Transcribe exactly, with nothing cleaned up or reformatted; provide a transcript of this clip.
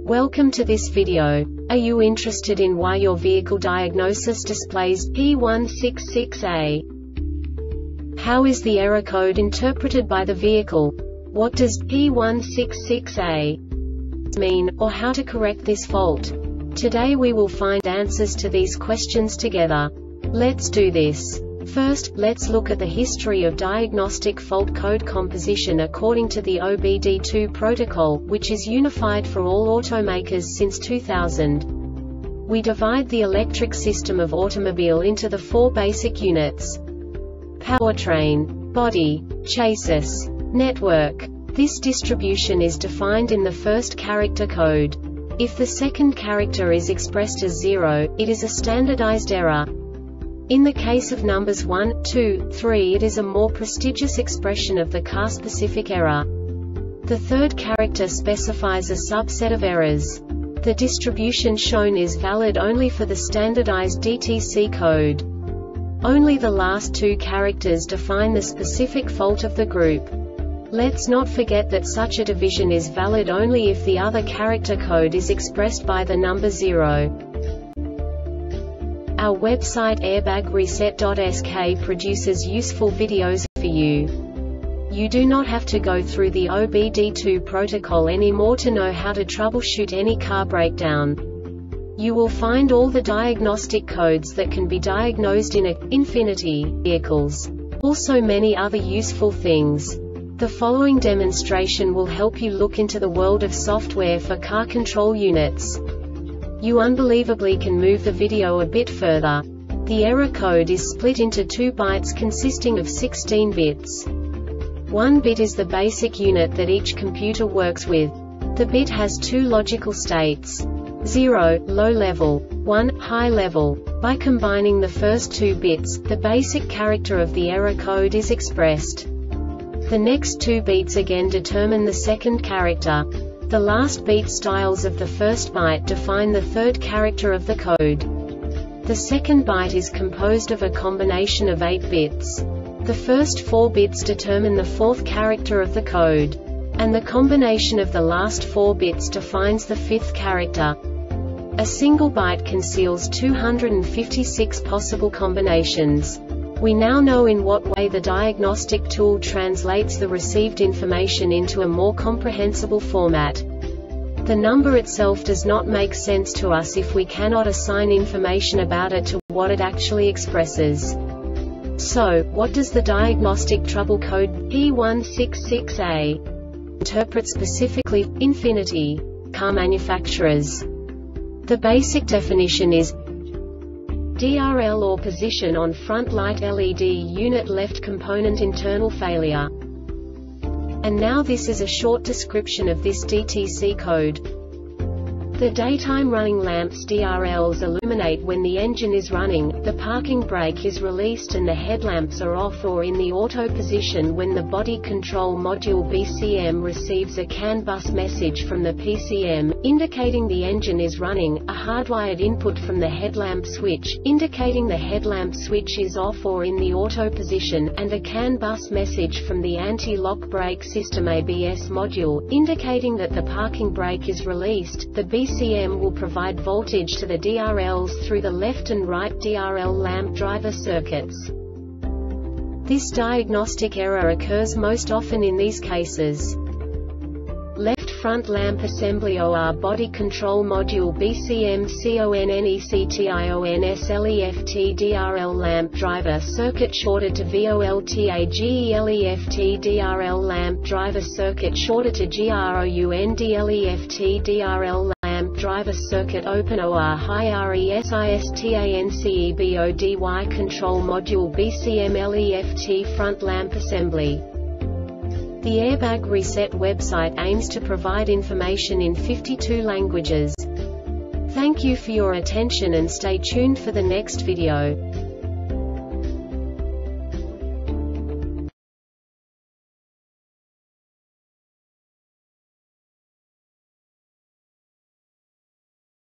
Welcome to this video. Are you interested in why your vehicle diagnosis displays P one six six A? How is the error code interpreted by the vehicle? What does P one six six A mean, or how to correct this fault? Today we will find answers to these questions together. Let's do this. First, let's look at the history of diagnostic fault code composition according to the O B D two protocol, which is unified for all automakers since two thousand. We divide the electric system of automobile into the four basic units: powertrain, body, chassis, network. This distribution is defined in the first character code. If the second character is expressed as zero, it is a standardized error. In the case of numbers one, two, three, it is a more prestigious expression of the car-specific error. The third character specifies a subset of errors. The distribution shown is valid only for the standardized D T C code. Only the last two characters define the specific fault of the group. Let's not forget that such a division is valid only if the other character code is expressed by the number zero. Our website airbag reset dot S K produces useful videos for you. You do not have to go through the O B D two protocol anymore to know how to troubleshoot any car breakdown. You will find all the diagnostic codes that can be diagnosed in a Infiniti vehicles. Also many other useful things. The following demonstration will help you look into the world of software for car control units. You unbelievably can move the video a bit further. The error code is split into two bytes consisting of sixteen bits. One bit is the basic unit that each computer works with. The bit has two logical states: zero, low level, one, high level. By combining the first two bits, the basic character of the error code is expressed. The next two beats again determine the second character. The last beat styles of the first byte define the third character of the code. The second byte is composed of a combination of eight bits. The first four bits determine the fourth character of the code. And the combination of the last four bits defines the fifth character. A single byte conceals two hundred fifty-six possible combinations. We now know in what way the diagnostic tool translates the received information into a more comprehensible format. The number itself does not make sense to us if we cannot assign information about it to what it actually expresses. So, what does the diagnostic trouble code P one six six A interpret specifically for Infiniti car manufacturers? The basic definition is D R L or position on front light L E D unit left component internal failure. And now this is a short description of this D T C code. The daytime running lamps D R Ls illuminate when the engine is running, the parking brake is released and the headlamps are off or in the auto position when the body control module B C M receives a CAN bus message from the P C M, indicating the engine is running, a hardwired input from the headlamp switch, indicating the headlamp switch is off or in the auto position, and a CAN bus message from the anti-lock brake system A B S module, indicating that the parking brake is released. The B C M will provide voltage to the D R Ls through the left and right D R L lamp driver circuits. This diagnostic error occurs most often in these cases: left front lamp assembly O R body control module B C M CONNECTIONS LEFT D R L lamp driver circuit shorted to VOLTAGE D R L lamp driver circuit shorted to GROUND LEFT D R L lamp driver circuit open O R high RESISTANCEBODY control module B C M LEFT front lamp assembly. The Airbag Reset website aims to provide information in fifty-two languages. Thank you for your attention and stay tuned for the next video.